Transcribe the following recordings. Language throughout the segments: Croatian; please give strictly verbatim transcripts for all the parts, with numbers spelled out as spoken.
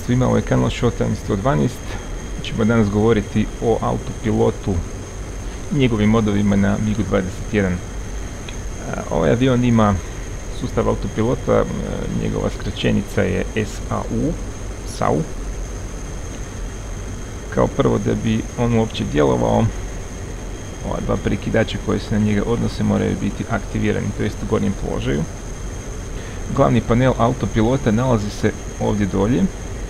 svima, ovo je kanal Showtime sto dvanaest. Ćemo danas govoriti o autopilotu i njegovim modovima na MiG dvadeset jedan. Ovaj avion ima sustav autopilota, njegova skraćenica je S A U, S A U. Kao prvo, da bi on uopće djelovao, ova dva prekidača koji se na njega odnose moraju biti aktivirani, to jest u gornjem položaju. Glavni panel autopilota nalazi se ovdje dolje.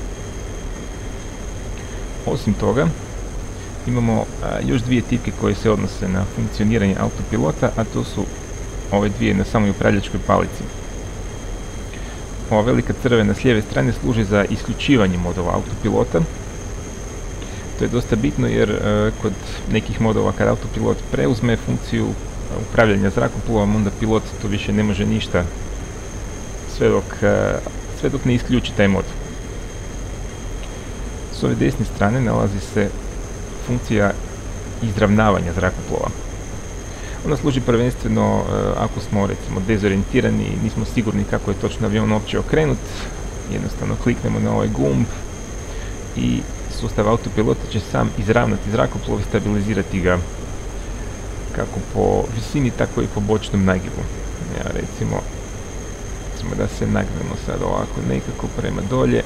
Osim toga, imamo a, još dvije tipke koje se odnose na funkcioniranje autopilota, a to su ove dvije na samoj upravljačkoj palici. Ova velika crvena s lijeve strane služi za isključivanje modova autopilota. To je dosta bitno jer a, kod nekih modova kad autopilot preuzme funkciju a, upravljanja zrakoplovom, onda pilot to više ne može ništa sve dok, a, sve dok ne isključi taj mod. S ove desne strane nalazi se funkcija izravnavanja zrakoplova. Ona služi prvenstveno uh, ako smo recimo dezorijentirani i nismo sigurni kako je točno avion uopće okrenut. Jednostavno kliknemo na ovaj gumb i sustav autopilota će sam izravnati zrakoplov i stabilizirati ga kako po visini, tako i po bočnom nagibu. Ja recimo, recimo da se nagnemo sad ovako nekako prema dolje.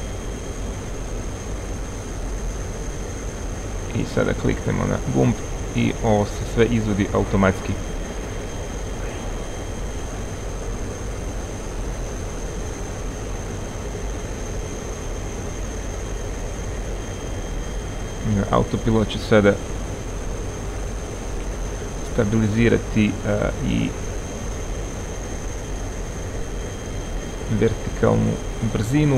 I sada kliknemo na gumb i ovo se sve izvodi automatski. Autopilot će sada stabilizirati uh, i vertikalnu brzinu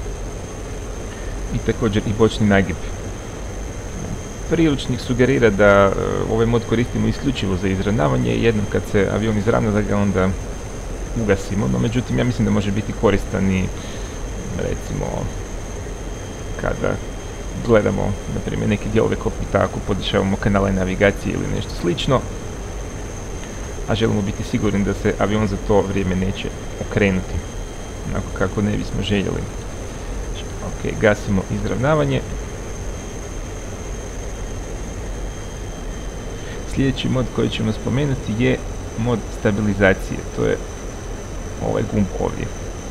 i također i bočni nagib. Priručnik sugerira da uh, ovaj mod koristimo isključivo za izravnavanje, jednom kad se avion izravna da ga onda ugasimo, no međutim ja mislim da može biti koristan i recimo kada gledamo na primjer neke dijelove kokpita, ako podešavamo kanale navigacije ili nešto slično, a želimo biti sigurni da se avion za to vrijeme neće okrenuti onako kako ne bismo željeli. Ok, gasimo izravnavanje. Sljedeći mod koji ćemo spomenuti je mod stabilizacije, to je ovaj gumb ovdje.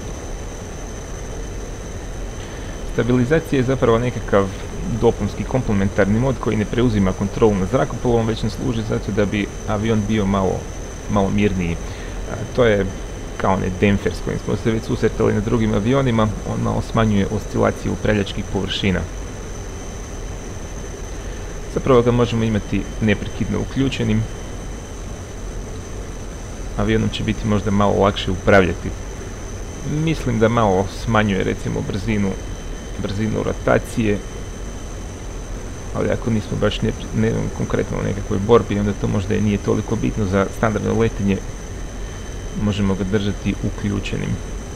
Stabilizacija je zapravo nekakav dopunski komplementarni mod koji ne preuzima kontrolu nad zrakoplovom, već ne služi zato da bi avion bio malo, malo mirniji. A, to je kao onaj demper s kojim smo se već susretali na drugim avionima, on malo smanjuje oscilacije upravljačkih površina. Zapravo ga možemo imati neprekidno uključenim. Avionom će biti možda malo lakše upravljati. Mislim da malo smanjuje recimo brzinu, brzinu rotacije, ali ako nismo baš ne, ne, konkretno u nekakvoj borbi, onda to možda i nije toliko bitno. Za standardno letenje možemo ga držati uključenim.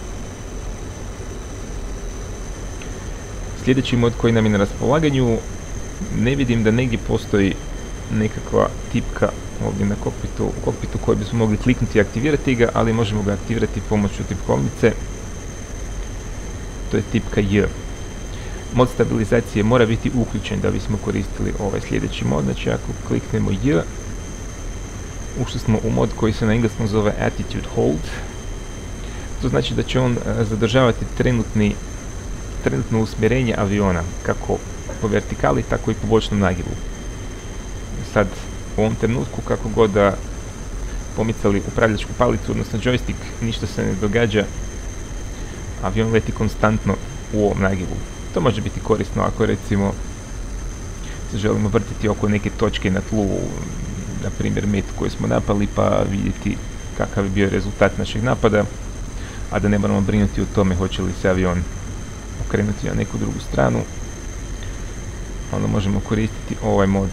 Sljedeći mod koji nam je na raspolaganju, ne vidim da negdje postoji nekakva tipka ovdje na kokpitu, u kokpitu koju bismo mogli kliknuti i aktivirati ga, ali možemo ga aktivirati pomoću tipkovnice. To je tipka J. Mod stabilizacije mora biti uključen da bismo koristili ovaj sljedeći mod. Znači ako kliknemo J, ušli smo u mod koji se na engleskom zove Attitude Hold. To znači da će on uh, zadržavati trenutni, trenutno usmjerenje aviona, kako po vertikali, tako i po bočnom nagibu. Sad, u ovom trenutku, kako god da pomicali upravljačku palicu, odnosno joystick, ništa se ne događa. Avion leti konstantno u ovom nagibu. To može biti korisno ako recimo se želimo vrtiti oko neke točke na tlu, na primjer metu koju smo napali, pa vidjeti kakav je bio rezultat našeg napada, a da ne moramo brinuti o tome hoće li se avion okrenuti na neku drugu stranu. Onda možemo koristiti ovaj mod.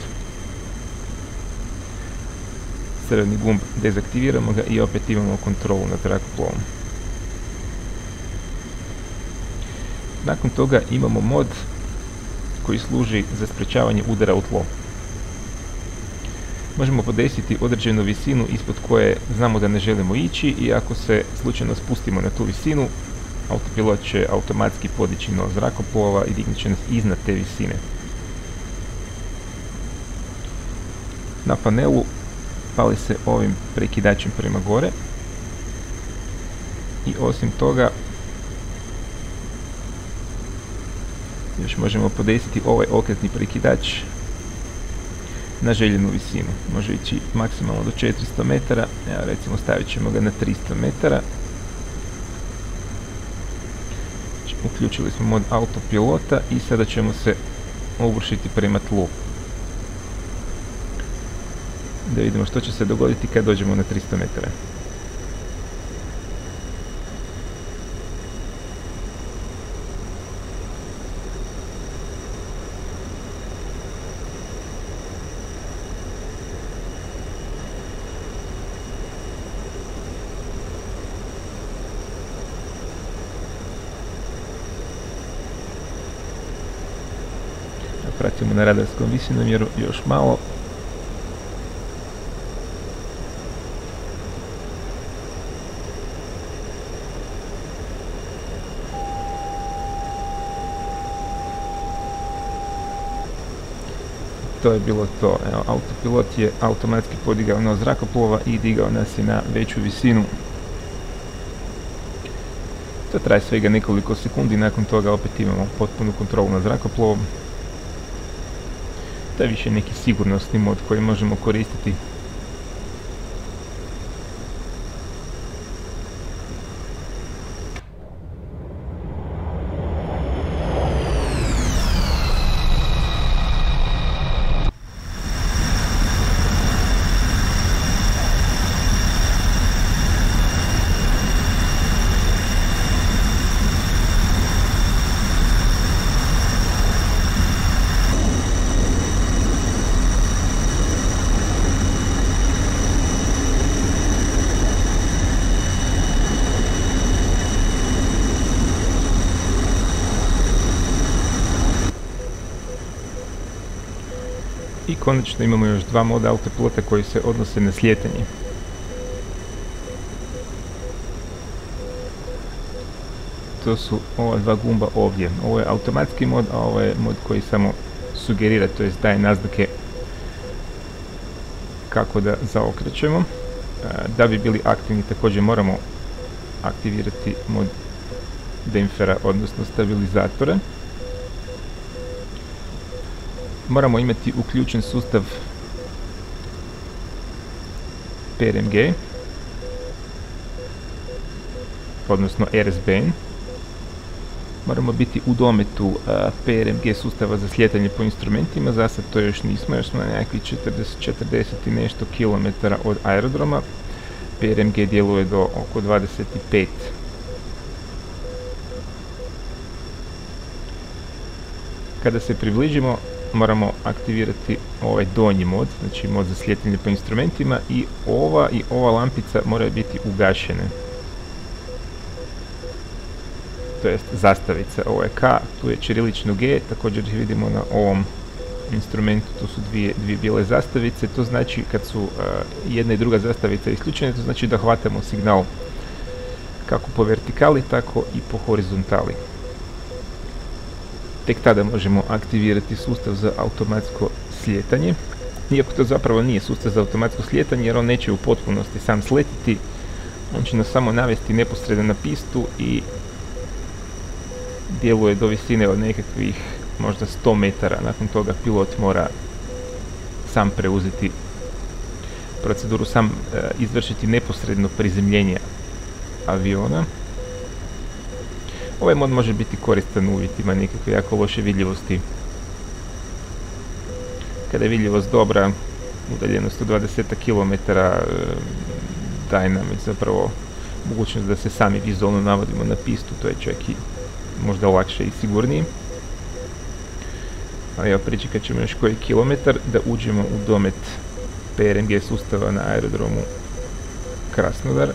Crveni gumb, dezaktiviramo ga i opet imamo kontrolu nad zrakoplovom. Nakon toga imamo mod koji služi za sprečavanje udara u tlo. Možemo podesiti određenu visinu ispod koje znamo da ne želimo ići i ako se slučajno spustimo na tu visinu, autopilot će automatski podići nos zrakoplova i dignut će nas iznad te visine. Na panelu pali se ovim prekidačem prema gore i osim toga još možemo podesiti ovaj okretni prekidač na željenu visinu. Može ići maksimalno do četiristo metara, evo recimo stavit ćemo ga na tristo metara. Uključili smo mod autopilota i sada ćemo se obrušiti prema tlu. Da vidimo što će se dogoditi kad dođemo na tristo metara. Pratimo na radarskom visinomjeru još malo. To je bilo to. Evo, autopilot je automatski podigao nos zrakoplova i digao nas je na veću visinu. To traje svega nekoliko sekundi, nakon toga opet imamo potpunu kontrolu nad zrakoplovom. To je više neki sigurnosni mod koji možemo koristiti. I konačno imamo još dva moda autopilota koji se odnose na slijetanje. To su ova dva gumba ovdje. Ovo je automatski mod, a ovo je mod koji samo sugerira, to jest daje naznake kako da zaokrećemo. Da bi bili aktivni također moramo aktivirati mod demfera, odnosno stabilizatora. Moramo imati uključen sustav P R M G, odnosno R S B N. Moramo biti u dometu uh, P R M G sustava za slijetanje po instrumentima, za sad to još nismo, još smo na nekakvih četrdeset, četrdeset i nešto kilometara od aerodroma. P R M G djeluje do oko dvadeset pet. Kada se približimo, moramo aktivirati ovaj donji mod, znači mod za slijetanje po instrumentima, i ova i ova lampica moraju biti ugašene. To jest zastavica, ovo je K, tu je ćirilično G, također vidimo na ovom instrumentu, tu su dvije, dvije bijele zastavice, to znači kad su uh, jedna i druga zastavica isključene, to znači da hvatamo signal kako po vertikali, tako i po horizontali. Tek tada možemo aktivirati sustav za automatsko slijetanje. Iako to zapravo nije sustav za automatsko slijetanje, jer on neće u potpunosti sam sletiti. On će nas samo navesti neposredno na pistu i djeluje do visine od nekakvih možda sto metara. Nakon toga pilot mora sam preuzeti proceduru, sam e, izvršiti neposredno prizemljenje aviona. Ovaj mod može biti koristan u uvjetima nekakve jako loše vidljivosti. Kada je vidljivost dobra, udaljenost od dvadeset kilometara, daje nam zapravo mogućnost da se sami vizualno navodimo na pistu, to je čak i možda lakše i sigurnije. Ali evo, pričekat ćemo još koji kilometar da uđemo u domet P R M G sustava na aerodromu Krasnodar.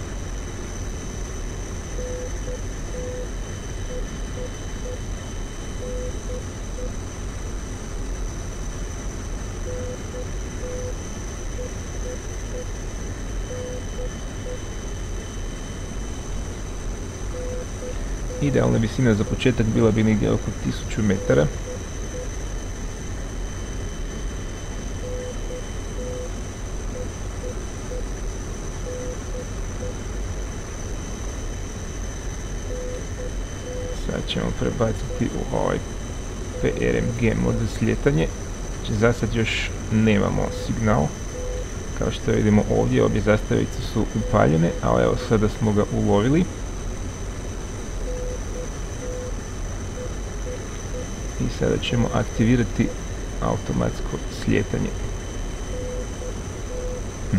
Idealna visina za početak bila bi negdje oko tisuću metara. Sad ćemo prebaciti u ovaj P R M G mod za slijetanje. Znači, za sad još nemamo signal. Kao što vidimo ovdje, obje zastavice su upaljene, a evo sada smo ga ulovili. I sada ćemo aktivirati automatsko slijetanje. Hm.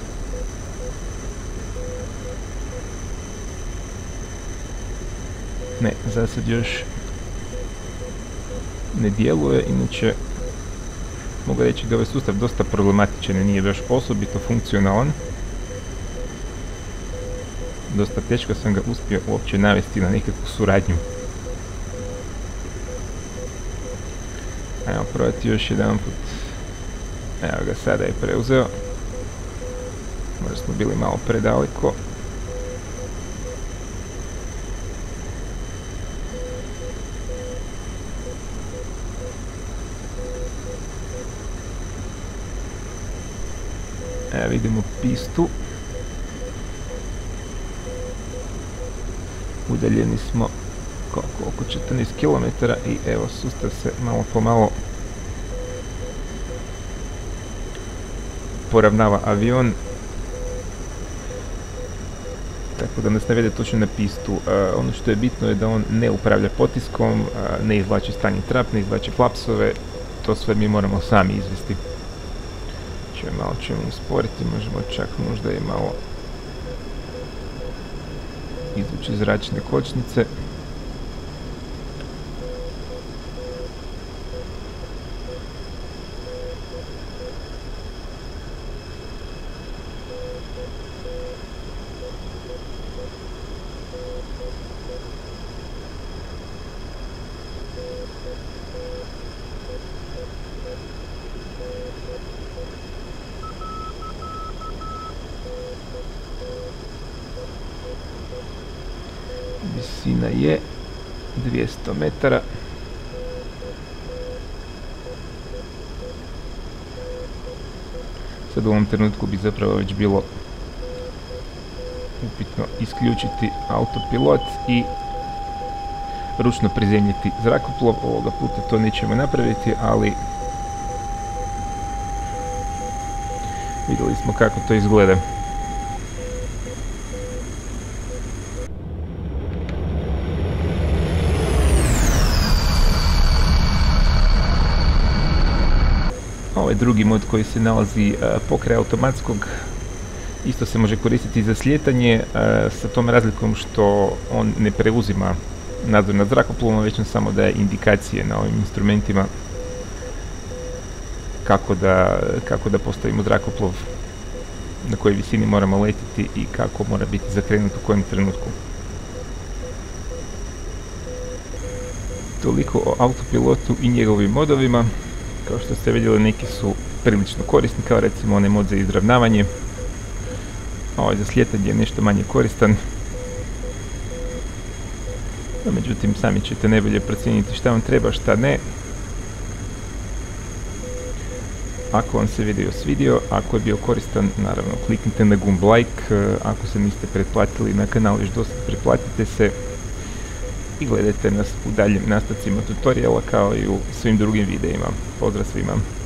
Ne, za sad još ne djeluje, inače mogu reći da je ovaj sustav dosta problematičan i nije baš osobito funkcionalan. Dosta teško sam ga uspio uopće navesti na nekakvu suradnju. Ajmo probati još jedan put. Evo ga, sada je preuzeo. Možda smo bili malo predaleko. Evo vidimo pistu. Udaljeni smo koliko, oko četrnaest kilometara i evo sustav se malo po malo poravnava avion. Tako da nas navede točno na pistu. Uh, ono što je bitno je da on ne upravlja potiskom, uh, ne izvlači stani trap, ne izvlači flapsove. To sve mi moramo sami izvesti. Malo ćemo usporiti, možemo čak možda i malo izvući zračne kočnice. Visina je dvjesto metara. Sad u ovom trenutku bi zapravo već bilo upitno isključiti autopilot i ručno prizemljiti zrakoplov. Ovoga puta to nećemo napraviti, ali vidjeli smo kako to izgleda. Ovaj drugi mod koji se nalazi uh, pokraj automatskog isto se može koristiti za slijetanje, uh, sa tom razlikom što on ne preuzima nadzor nad zrakoplovom, već on samo daje indikacije na ovim instrumentima kako da, kako da postavimo zrakoplov, na kojoj visini moramo letiti i kako mora biti zakrenut u kojem trenutku. Toliko o autopilotu i njegovim modovima. Kao što ste vidjeli, neki su prilično korisni, kao recimo onaj mod za izravnavanje. Ovaj za slijetanje je nešto manje koristan. No, međutim, sami ćete najbolje procijeniti šta vam treba, šta ne. Ako vam se video svidio, ako je bio koristan, naravno kliknite na gumb like. Ako se niste pretplatili na kanal još dosad, pretplatite se i gledajte nas u daljim nastavcima tutoriala kao i u svim drugim videima. Pozdrav svima!